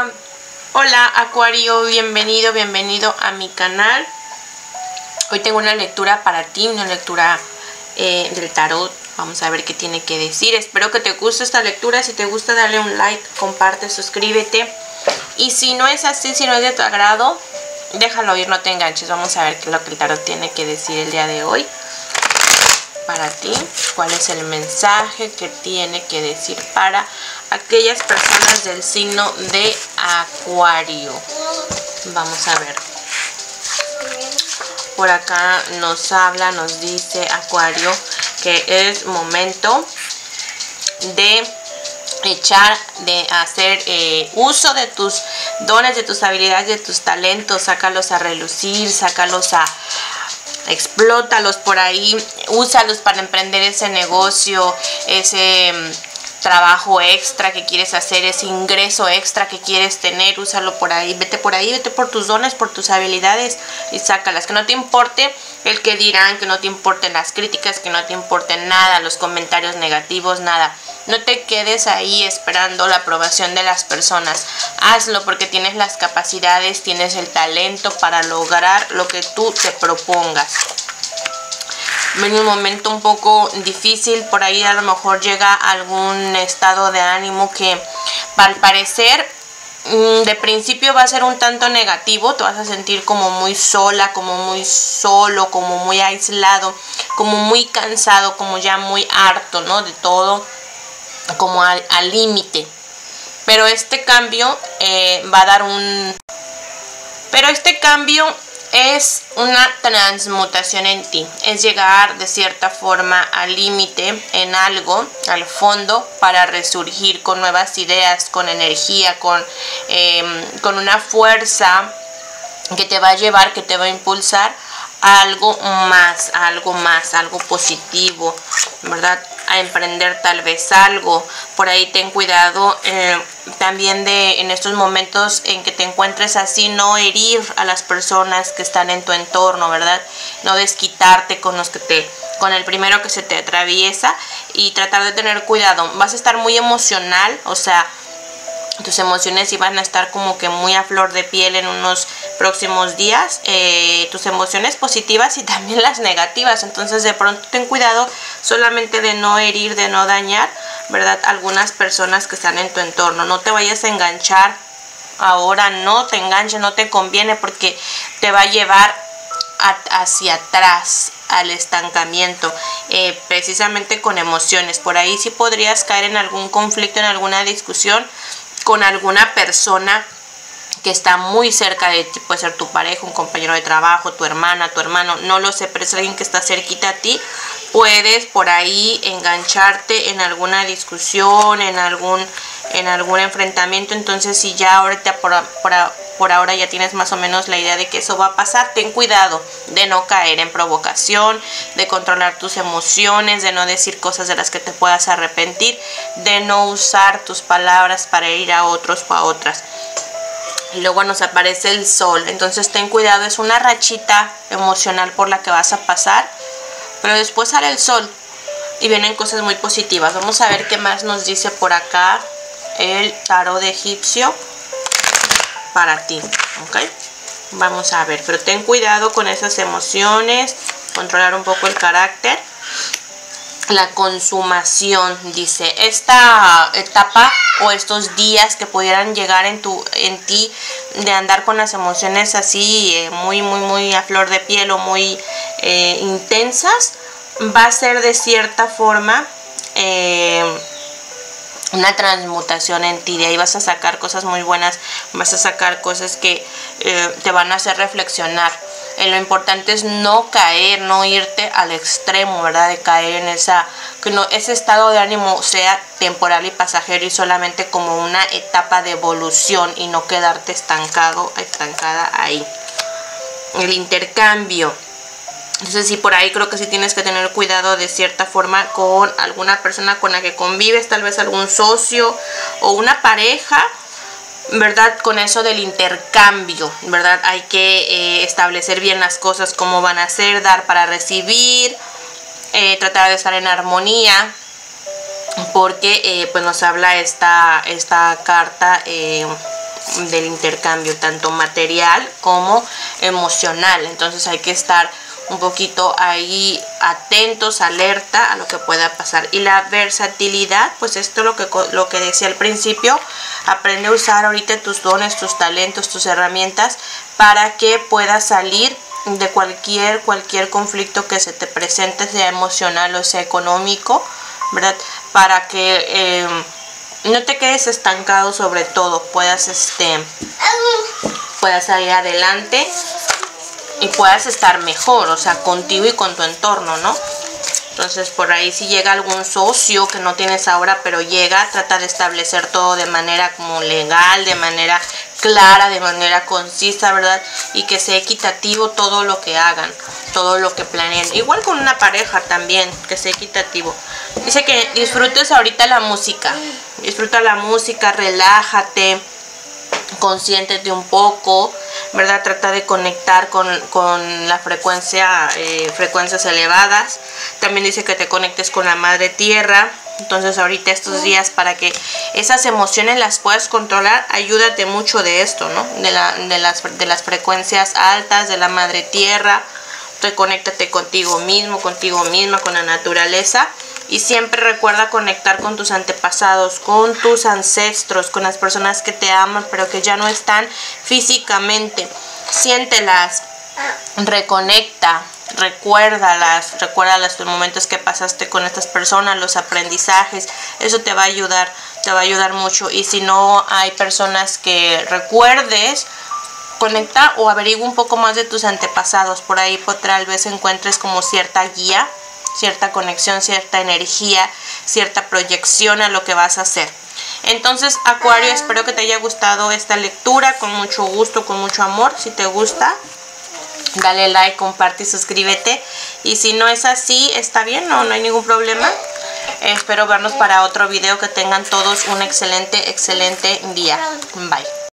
Hola, hola Acuario, bienvenido a mi canal. Hoy tengo una lectura para ti, una lectura del tarot. Vamos a ver qué tiene que decir. Espero que te guste esta lectura. Si te gusta, dale un like, comparte, suscríbete. Y si no es así, si no es de tu agrado, déjalo ir, no te enganches. Vamos a ver qué es lo que el tarot tiene que decir el día de hoy para ti. Cuál es el mensaje que tiene que decir para aquellas personas del signo de Acuario. Vamos a ver. Por acá nos dice Acuario que es momento de hacer uso de tus dones, de tus habilidades, de tus talentos. Sácalos a relucir, explótalos por ahí, úsalos para emprender ese negocio, ese trabajo extra que quieres hacer, ese ingreso extra que quieres tener. Úsalo por ahí, vete por tus dones, por tus habilidades y sácalas. Que no te importe el que dirán, que no te importen las críticas, que no te importen nada, los comentarios negativos, nada. No te quedes ahí esperando la aprobación de las personas. Hazlo porque tienes las capacidades, tienes el talento para lograr lo que tú te propongas. En un momento un poco difícil, por ahí a lo mejor llega algún estado de ánimo que al parecer de principio va a ser un tanto negativo. Te vas a sentir como muy sola, como muy solo, como muy aislado, como muy cansado, como ya muy harto, ¿no? De todo, como al límite. Pero este cambio va a dar es una transmutación en ti, es llegar de cierta forma al límite en algo, al fondo, para resurgir con nuevas ideas, con energía, con una fuerza que te va a llevar, que te va a impulsar a algo más, algo positivo, ¿verdad? A emprender tal vez algo. Por ahí ten cuidado también en estos momentos en que te encuentres así, no herir a las personas que están en tu entorno, ¿verdad? No desquitarte con el primero que se te atraviesa, y tratar de tener cuidado. Vas a estar muy emocional, o sea, tus emociones iban a estar como que muy a flor de piel en unos próximos días, tus emociones positivas y también las negativas. Entonces de pronto ten cuidado solamente de no herir, de no dañar, ¿verdad? Algunas personas que están en tu entorno. No te vayas a enganchar ahora, no te enganches, no te conviene, porque te va a llevar hacia atrás, al estancamiento, precisamente con emociones. Por ahí sí podrías caer en algún conflicto, en alguna discusión con alguna persona que está muy cerca de ti. Puede ser tu pareja, un compañero de trabajo, tu hermana, tu hermano, no lo sé, pero es alguien que está cerquita a ti. Puedes por ahí engancharte en alguna discusión, en algún enfrentamiento. Entonces, si ya ahorita por ahora ya tienes más o menos la idea de que eso va a pasar, ten cuidado de no caer en provocación, de controlar tus emociones, de no decir cosas de las que te puedas arrepentir, de no usar tus palabras para herir a otros o a otras. Y luego nos aparece el sol. Entonces ten cuidado, es una rachita emocional por la que vas a pasar, pero después sale el sol y vienen cosas muy positivas. Vamos a ver qué más nos dice por acá el tarot egipcio para ti, ¿ok? Vamos a ver, pero ten cuidado con esas emociones, controlar un poco el carácter. La consumación, dice, esta etapa o estos días que pudieran llegar en ti de andar con las emociones así muy a flor de piel o muy intensas, va a ser de cierta forma una transmutación en ti. De ahí vas a sacar cosas muy buenas, vas a sacar cosas que te van a hacer reflexionar. Lo importante es no caer, no irte al extremo, ¿verdad? De caer en ese estado de ánimo sea temporal y pasajero, y solamente como una etapa de evolución, y no quedarte estancada ahí. El intercambio. Entonces sí, por ahí creo que sí tienes que tener cuidado de cierta forma con alguna persona con la que convives, tal vez algún socio o una pareja, ¿verdad? Con eso del intercambio, ¿verdad? Hay que establecer bien las cosas, cómo van a ser, dar para recibir, tratar de estar en armonía, porque pues nos habla esta carta del intercambio, tanto material como emocional. Entonces hay que estar un poquito ahí atentos, alerta a lo que pueda pasar. Y la versatilidad, pues esto es lo que decía al principio, aprende a usar ahorita tus dones, tus talentos, tus herramientas para que puedas salir de cualquier conflicto que se te presente, sea emocional o sea económico, ¿verdad? Para que no te quedes estancado, sobre todo puedas salir adelante y puedas estar mejor, o sea, contigo y con tu entorno, ¿no? Entonces por ahí si llega algún socio que no tienes ahora, pero llega, trata de establecer todo de manera como legal, de manera clara, de manera concisa, ¿verdad? Y que sea equitativo todo lo que hagan, todo lo que planeen. Igual con una pareja también, que sea equitativo. Dice que disfrutes ahorita la música. Disfruta la música, relájate, consiéntete un poco, ¿verdad? Trata de conectar con la frecuencias elevadas. También dice que te conectes con la madre tierra. Entonces ahorita estos días, para que esas emociones las puedas controlar, ayúdate mucho de esto, ¿no? De las frecuencias altas, de la madre tierra. Reconéctate contigo mismo, contigo misma, con la naturaleza. Y siempre recuerda conectar con tus antepasados, con tus ancestros, con las personas que te aman pero que ya no están físicamente. Siéntelas, reconecta, recuérdalas los momentos que pasaste con estas personas, los aprendizajes. Eso te va a ayudar mucho. Y si no hay personas que recuerdes, conecta o averigua un poco más de tus antepasados. Por ahí tal vez encuentres como cierta guía, cierta conexión, cierta energía, cierta proyección a lo que vas a hacer. Entonces, Acuario, espero que te haya gustado esta lectura, con mucho gusto, con mucho amor. Si te gusta, dale like, comparte y suscríbete. Y si no es así, está bien, no hay ningún problema. Espero vernos para otro video. Que tengan todos un excelente día. Bye.